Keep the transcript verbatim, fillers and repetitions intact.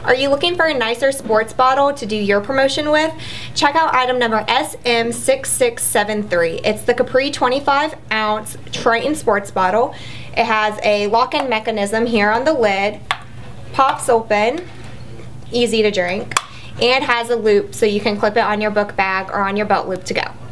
Are you looking for a nicer sports bottle to do your promotion with? Check out item number S M six six seven three. It's the Capri twenty-five ounce Tritan sports bottle. It has a lock-in mechanism here on the lid, pops open, easy to drink, and has a loop so you can clip it on your book bag or on your belt loop to go.